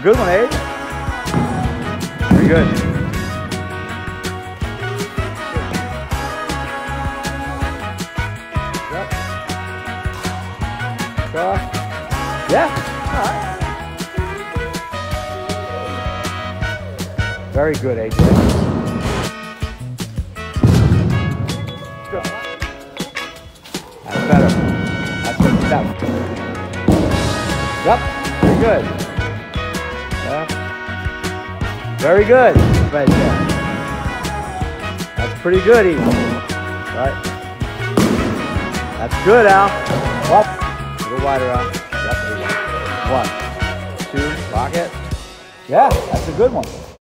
good one, Abe. Very good. Yep. Cross. Yeah. All right. Very good, AJ. Good. That's better. That's good step. Yep. Very good. Yeah. Very good. Right there. That's pretty good, even. Right. That's good, Al. Up. A little wider, Al. Yep. There you go. 1, 2. Lock it. Yeah. That's a good one.